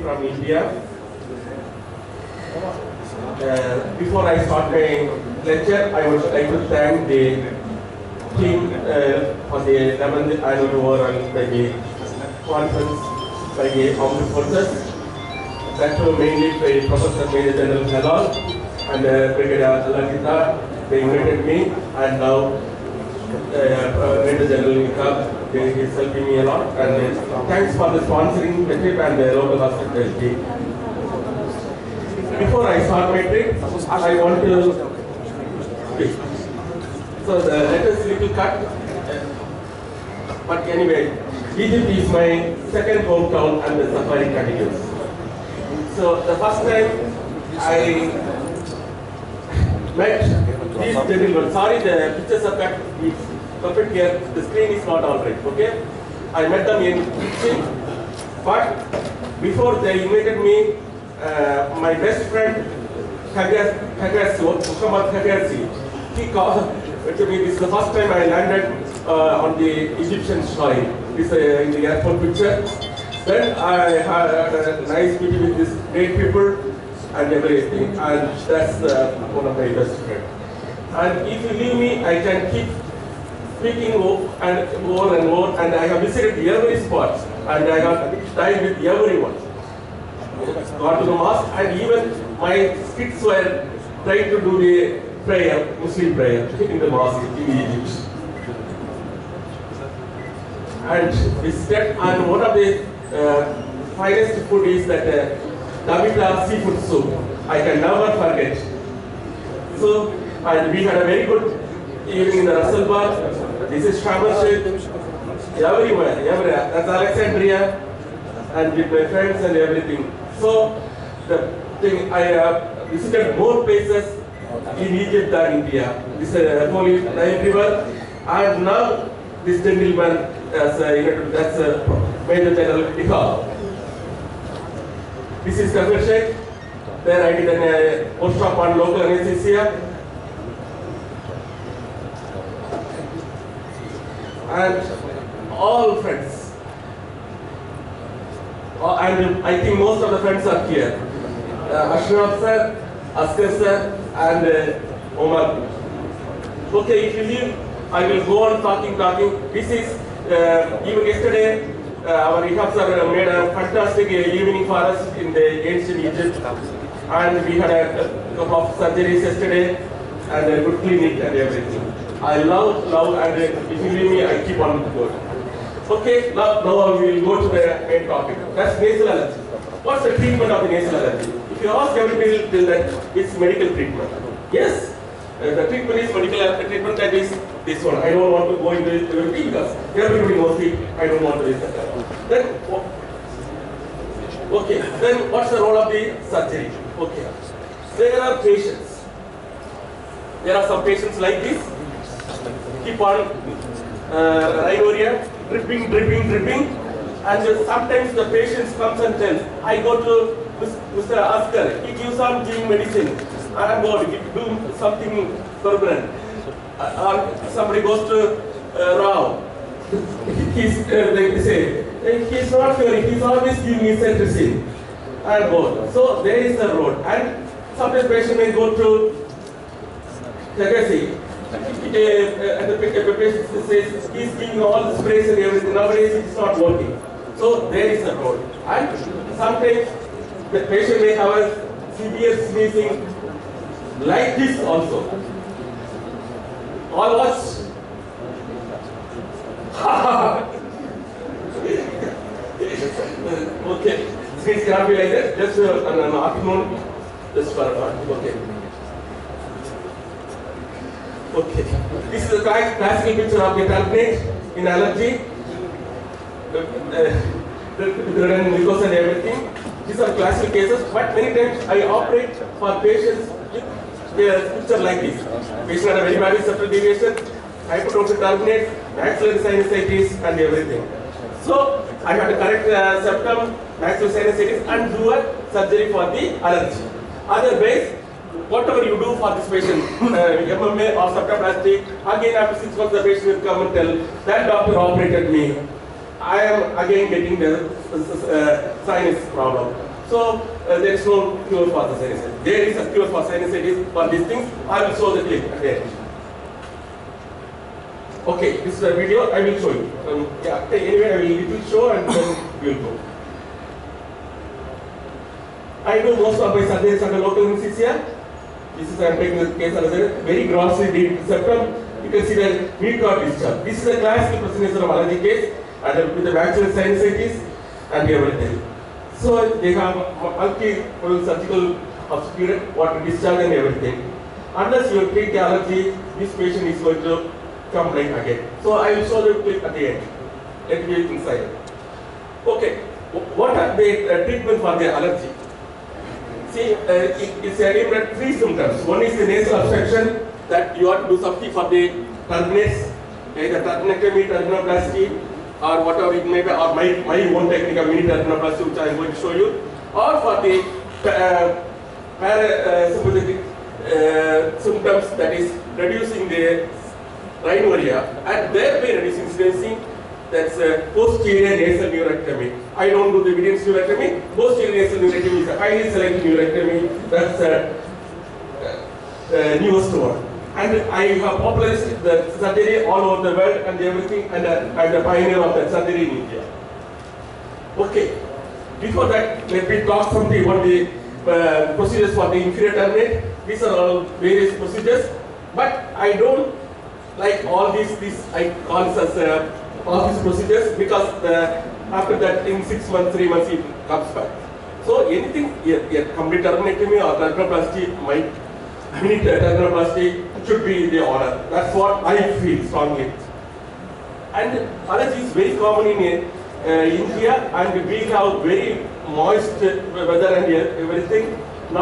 from India. Before I start my lecture, I would like to thank the team for the 11th annual overall conference by the Armed Forces. That was mainly by Professor Major General Halal and Brigadier Lalita. They invited me, and now Major General Nika, he is helping me a lot. And thanks for the sponsoring the trip and the local hospital team. Before I start my trip, I want to speak. So let us little cut. But anyway, Egypt is my second hometown and the safari continues. So the first time I met these gentlemen, sorry the pictures are perfect here, the screen is not alright, okay? I met them in Egypt, but before they invited me, my best friend, Muhammad Hagazi, he called to me, this is the first time I landed on the Egyptian soil. This in the airport picture. Then I had a nice meeting with these great people and everything, and that's one of my best friends. And if you leave me, I can keep speaking more and more, and I have visited every spot, and I have dined with everyone. Gone to the mosque, and even my kids were trying to do the prayer, Muslim prayer, in the mosque in Egypt. And visited, and one of the finest food is that Davita seafood soup. I can never forget. So, and we had a very good evening in the Russell Bar. This is Sharm el-Sheikh. Everywhere. That's Alexandria, and with my friends and everything. So, the thing, I visited more places in Egypt than India. This is Holy Nile River, and now this gentleman, that's Major General Ika. This is Kafir Sheikh. There I did a post-op on local anesthesia. And all friends. And I think most of the friends are here. Ashraf sir, Askar sir, and Omar. Okay, if you leave, I will go on talking. This is, even yesterday, our Ihab sir made a fantastic evening for us in the ancient Egypt. And we had a couple of surgeries yesterday, and a good clinic and everything. I love, and if you leave me, I keep on going. Okay, now we will go to the main topic. That's nasal allergy. What's the treatment of the nasal allergy? If you ask everybody, will tell that it's medical treatment. Yes, the treatment is medical treatment, that is this one. I don't want to go into everything because everybody knows it. I don't want to listen to that. Then, okay, then what's the role of the surgery? Okay, there are patients. There are some patients like this. Keep on rhinorrhea, dripping, and sometimes the patient comes and tells, I go to Mr. Askar, he gives on giving medicine, and I'm going to do something permanent. Or somebody goes to Rao, they say, he's not sure, he's always giving me cetirizine, and go. So there is a road, and sometimes patient may go to Tagasi. The patient says he's giving all the sprays and everything. Nowadays it's not working. So there is a road. And sometimes the patient may have a severe sneezing like this also. All watch. Okay. Sneeze cannot be like that. Just an afternoon. Just for okay. Okay. This is a classical picture of the turbinate in allergy. The mucus and everything. These are classical cases, but many times I operate for patients with a picture like this. Patient had a very bad septal deviation, hypotoxic turbinate, maxillary sinusitis, and everything. So I have to correct septum, maxillary sinusitis, and do a surgery for the allergy. Otherwise, whatever you do for this patient, MMA or septoplasty, again after 6 months the patient will come and tell, that doctor operated me. I am again getting the sinus problem. So there is no cure for the sinusitis. There is a cure for sinusitis for these things. I will show the clip there. Okay, this is a video. I will show you. Yeah. Anyway, it will show and then we will go. I do most of my surgeries under local anesthesia. This is I am taking the case as a very grossly deep septum. You can see the mid-cord discharge. This is a classical presentation of allergy case and with the vaginal sinusitis and everything. So they have multiple surgical obstructed water discharge and everything. Unless you treat the allergy, this patient is going to come like again. So I will show the clip at the end. Let me inside. Okay, what are the treatment for the allergy? See, it's a three symptoms. One is the nasal obstruction that you have to do something for the turbinates, either turbinectomy, turbinoplasty, or whatever it may be, or my own technique of mini turbinoplasty, which I am going to show you, or for the parasympathetic symptoms, that is reducing the rhinorrhea and thereby reducing stenosis. That's posterior nasal neurectomy. I don't do the evidence neurectomy. Posterior nasal neurectomy is a highly selective neurectomy. That's the newest one. And I have popularized the surgery all over the world and everything, and I'm the pioneer of that surgery in India. Okay. Before that, let me talk something about the procedures for the inferior turbinate. These are all various procedures, but I don't like all these I call this as all these procedures because after that in 6 months, 3 months it comes back. So anything, complete turbinectomy or turbinoplasty, mini turbinoplasty should be the order. That's what I feel strongly. And allergy is very common in India, and we have very moist weather and everything.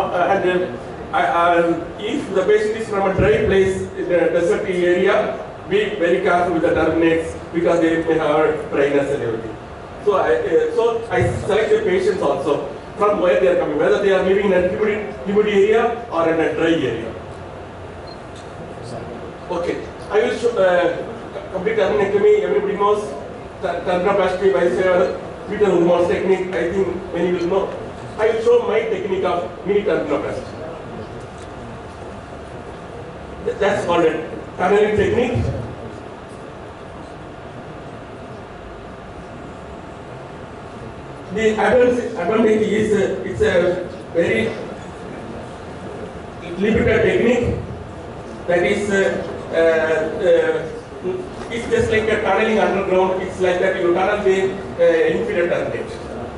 If the patient is from a dry place in a desert area, be very careful with the turbinates because they may have dryness and everything. So I select the patients also from where they are coming, whether they are living in a humid area or in a dry area. Okay, I will show complete turbinectomy. Everybody knows turbinoplasty by Peter Ullmann's technique. I think many will know. I will show my technique of mini turbinoplasty. That's called a tunneling technique. The abdomen is it's a very limited technique. That is, it's just like a tunneling underground. It's like that you tunnel the inferior turbinate.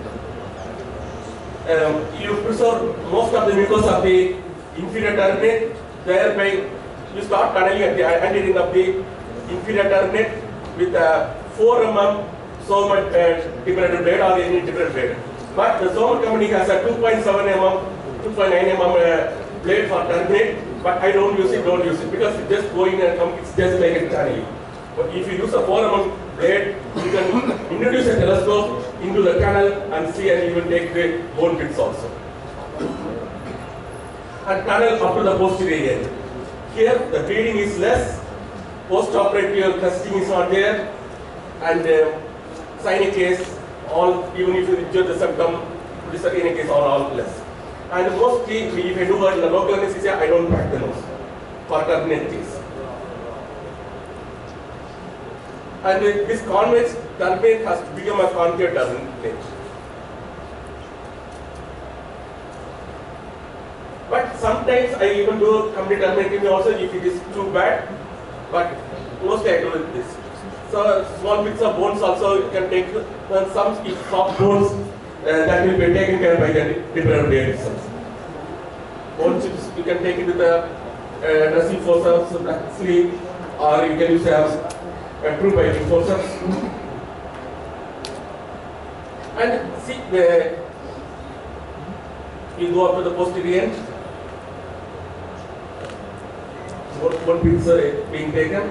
You preserve most of the mucus of the inferior turbinate. Thereby, you start tunneling at the ending of the inferior turbinate with a 4 mm Somat different blade or any different blade. But the Somat company has a 2.7 mm, 2.9 mm blade for turbinate, but I don't use it because it's just going and come, it's just like a tunneling. But if you use a 4 mm blade, you can introduce a telescope into the tunnel and see, and you will take the bone pits also. And tunnel up to the posterior end. Here the bleeding is less, post-operative testing is not there, and cyanic case, all, even if you injure the septum, cyanic case all less. And mostly, if I do in the local anesthesia, I don't pack the nose for turbinate case. And this convex turbinate has become a concave turbinate. But sometimes I even do complete turbinectomy also if it is too bad, but mostly I do with this. So small bits of bones also you can take, some soft bones that will be taken care by the different blade itself. Bone chips you can take into the dressing forceps, sleeve, or you can use a true biting forceps. And see, we go up to the posterior end. One bits are being taken.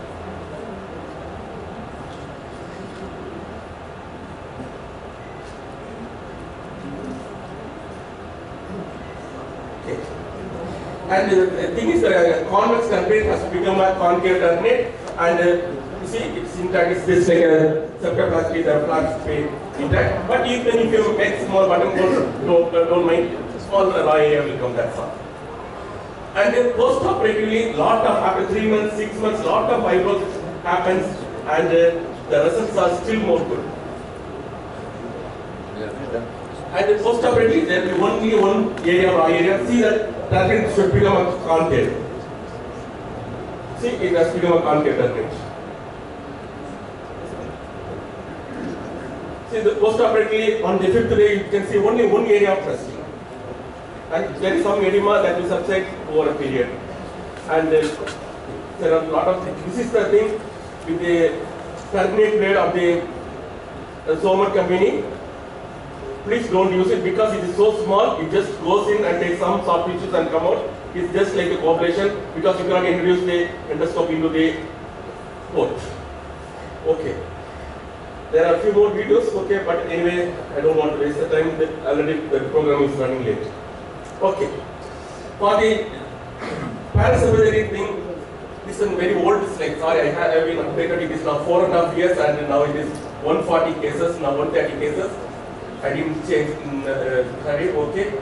And the thing is, the convex turbinate has become a concave turbinate, and you see, it's intact, it's just like a septoplasty, the flat space. intact. But even if you make small button holes, don't mind, small raw area will come, that's all. And then post-operatively, lot of, after 3 months, 6 months, lot of fibrosis happens, and the results are still more good. And then post-operatively, there will be only one area or area. See that target should become a concave. See, it has become a concave target. See, the post-operatively, on the 5th day, you can see only one area of resting. And there is some edema that will subside over a period. And there are a lot of things. This is the thing with the turbinate blade of the Sommer company. Please don't use it because it is so small. It just goes in and takes some soft tissues and come out. It's just like a cooperation because you cannot introduce the endoscope into the port. Okay. There are a few more videos, okay, but anyway, I don't want to waste the time. Already the program is running late. Okay. For the parasympathetic thing, this is a very old slide. Sorry, I have been updated. It is now 4.5 years and now it is 140 cases, now 130 cases. I didn't change in okay.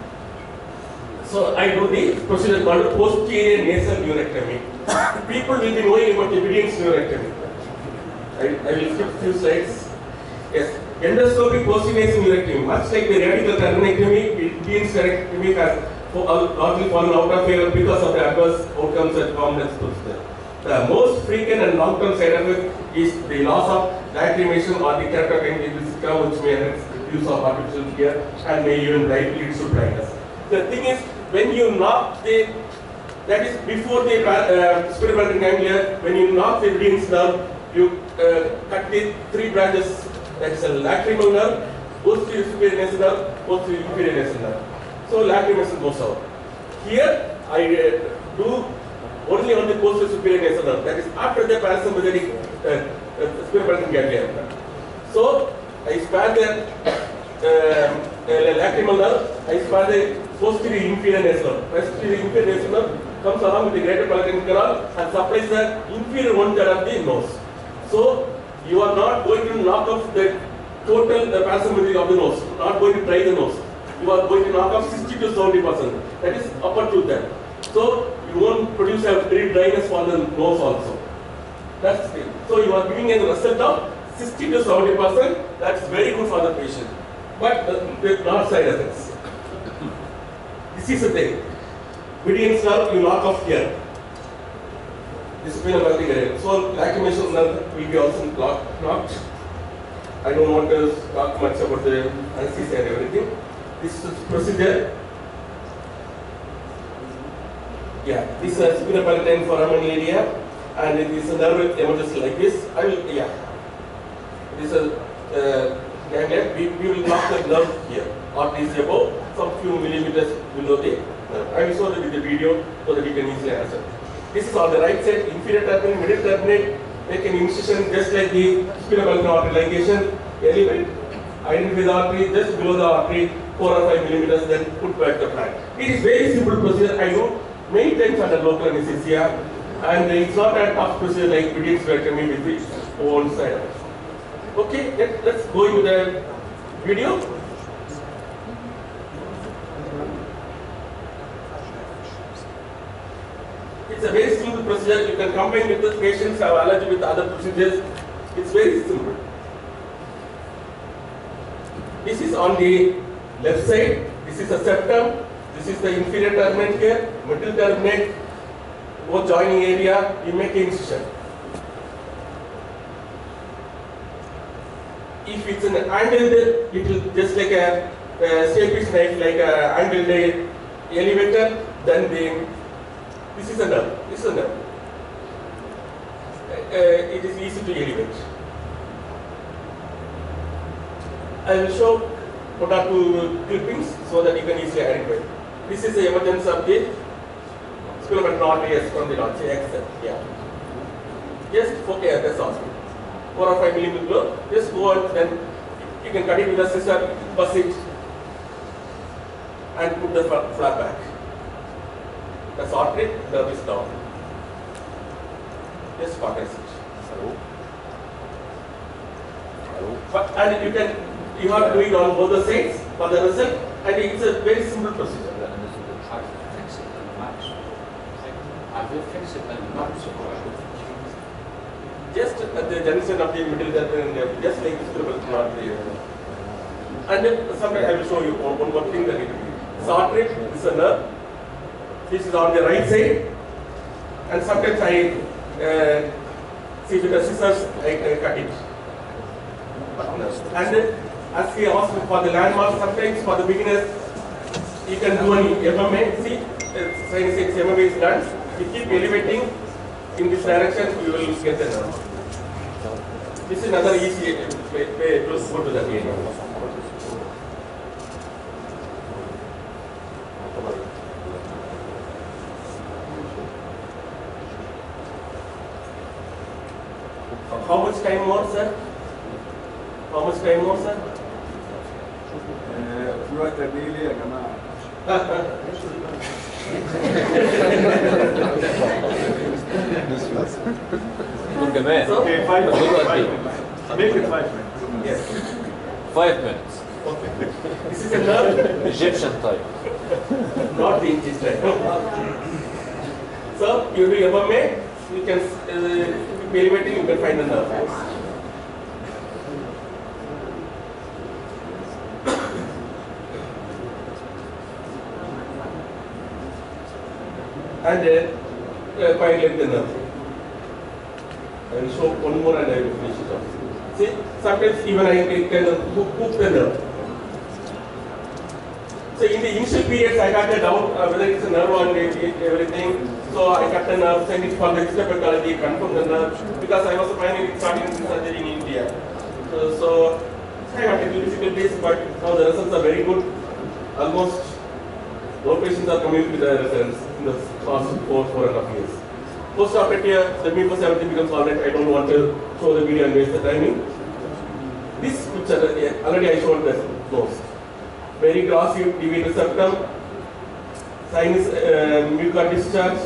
So I do the procedure called posterior nasal neurectomy. People will be knowing about the Vidian's neurectomy. I will skip few slides. Yes, endoscopic posterior nasal neurectomy, much like the radical turbinectomy, Vidian's neurectomy has largely fallen out of favor because of the adverse outcomes and commonest procedure. The most frequent and long-term side effect is the loss of lacrimation or the keratoconjunctival vesica, which may use of artificial tear and may even lead to blindness. The thing is, when you knock the, that is before the cerebral ganglia, when you knock the Vidian's nerve, you cut the 3 branches, that is a lacrimal nerve, posterior superior nasal nerve, posterior inferior nasal nerve. So lacrimation goes out. Here I do only on the posterior superior nasal nerve, that is after the parasympathetic cerebral ganglia. So I spare the lacrimal nerve, I spare the posterior inferior nasal nerve. Posterior inferior nasal nerve comes along with the greater palatine canal and supplies the inferior one side of the nose. So you are not going to knock off the total parasympathetic of the nose, not going to dry the nose. You are going to knock off 60 to 70%. That is upper tooth there. So you won't produce a very dryness for the nose also. That's the thing. So you are giving a result of 60 to 70%. That's very good for the patient. But with not side effects. This is the thing. Vidian's nerve you knock off here. This will be nothing area. So lacrimation nerve will be also knocked. I don't want to talk much about the anesthesia and everything. This is procedure. Yeah, this is a superior palatine foramen area, and it is a nerve emerges like this. I will, yeah. This is a ganglia. We will knock the nerve here. Artery is above, some few millimeters below the nerve. I will show you with the video so that you can easily answer. This is on the right side, inferior turbinate, middle turbinate. Make an incision just like the superior palatine artery ligation. Elevate, identify the artery just below the artery, 4 or 5 millimeters, then put back the plate. It is very simple procedure. I know many times under local anesthesia, and it's not a tough procedure like Vidian's neurectomy with the own side effects. Okay, let's go into the video. It's a very simple procedure. You can combine with the patients have allergy with other procedures. It's very simple. This is on the left side. This is a septum. This is the inferior turbinate here, middle turbinate, both joining area. You make incision. If it's an angled, it will just like a staples knife, like a angled elevator. Then this is a nerve. This is a nerve. It is easy to elevate. I will show one or two clippings so that you can easily identify. This is the emergence of the sculopalatine artery from the notch. Yeah. Just okay, that's all. 4 or 5 millimeter below. Just go and then you can cut it with a scissor, bust it, and put the flap back. That's artery, nerve is down. Just cauterize it. And you can you have to do it on both the sides for the result, and it's a very simple procedure. Just at the junction of the middle, just like this, not there. And sometimes I will show you one more thing that it will be. Artery, this is a nerve. This is on the right side, and sometimes I see with the scissors I cut it. And as we asked for the landmark, sometimes for the beginners, you can do an MMA. See, sinus MMA is done. We keep elevating in this direction, we will get the nerve. This is another easy way to go to the area. How much time more, sir? How much time more, sir? Okay, 5 minutes. Make it 5 minutes. Yes. 5 minutes. Okay. This is a nerve. Egyptian type. Not the English type. So you do MMA, you can be elevating, you can find the nerve. And quite like the nerve. I will show one more and I will finish it off. See, sometimes even I can hook the nerve. So in the initial periods, I had a doubt whether it's a nerve or everything. So I cut the nerve, sent it for the histopathology, confirmed the nerve, because I was planning on starting surgery in India. So I had a little difficulties, but now the results are very good. Almost no patients are coming with the results in the past 4.5 years. Post-operative, the mucous everything becomes alright. I don't want to show the video and waste the timing. This picture, already I showed the nose. Very glossy deviated septum, sinus mucous discharge.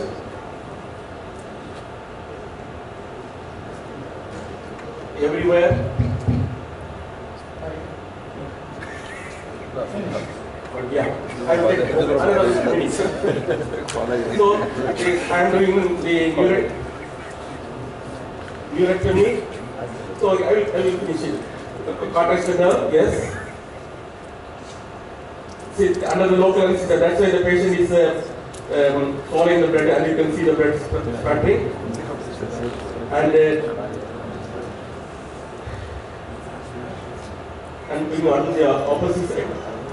Everywhere. Yeah, I will take another minute. So, I am doing the neurectomy. So, I will finish it. Cartilage nerve, yes. See, under the local anesthesia, that's why the patient is following the blood, and you can see the blood spattering. And moving on to the opposite side.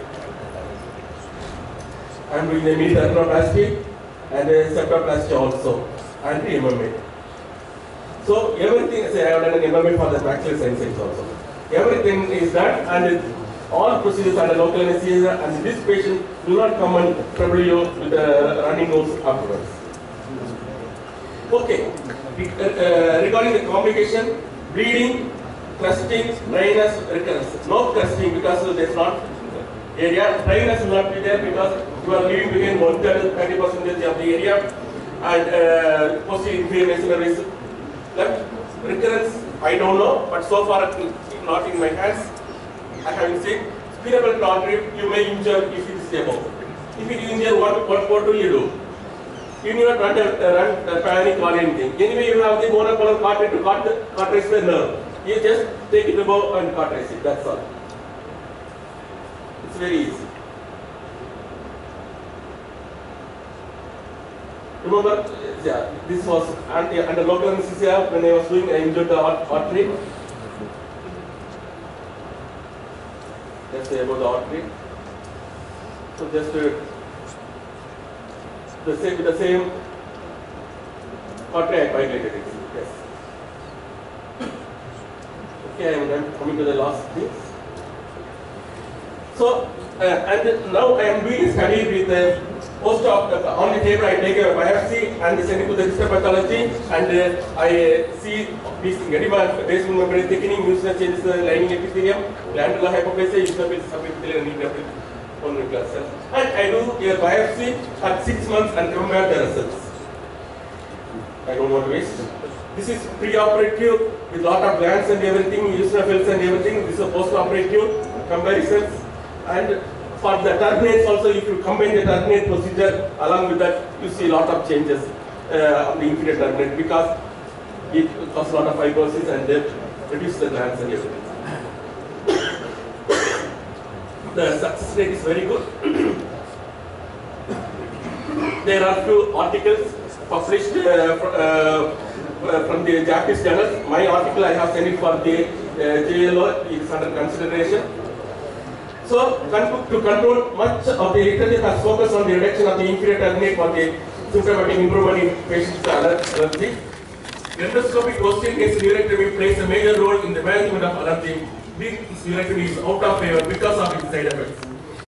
I am doing the mini arthroplasty and septoplasty also, and the MMA. So everything, say I have done an MMA for the maxillary sinus also. Everything is done, and all procedures under local anesthesia, and this patient do not come and trouble you with a running nose afterwards. Okay, regarding the complication, bleeding, crusting, dryness, recurrence. No crusting because there is not area. Dryness will not be there because you are leaving between 1-30% of the area, and posterior inferior maxillary is left. Recurrence, I don't know, but so far not in my hands. I haven't seen. Cerebral artery, you may injure if it is above. If it is injured, what will you do? You need not run panic or anything. Anyway, you have the monopolar artery to cauterize the nerve. You just take it above and cauterize it, that's all. It's very easy. Remember, yeah, this was under local anesthesia when I was doing, I injured the artery. Just say about the artery. So just with the same artery I dilated it. Yes. Okay, I am coming to the last thing. So, and now I am doing a study with post-op. On the table I take a biopsy and send it to the histopathology, and I see this edema, basement membrane thickening, mucinous changes in the lining epithelium, glandular hypoplasia, eosinophil subepithelial and neutrophil nuclear cells. And I do a biopsy at 6 months and compare the results. I don't want to waste. This is pre-operative with lot of glands and everything, eosinophils and everything. This is a post-operative. comparisons, and for the terminates also, if you combine the terminate procedure along with that, you see a lot of changes on the inferior terminate because it causes a lot of fibrosis and then reduce the glands and everything. The success rate is very good. There are few articles published from the Japanese journal. My article I have sent it for the JLO, it is under consideration. So, to control, much of the literature has focused on the reduction of the inferior terminate for the symptomatic improvement in patients with allergy. Endoscopic posterior neurectomy plays a major role in the management of allergy. This neurectomy is out of favor because of its side effects.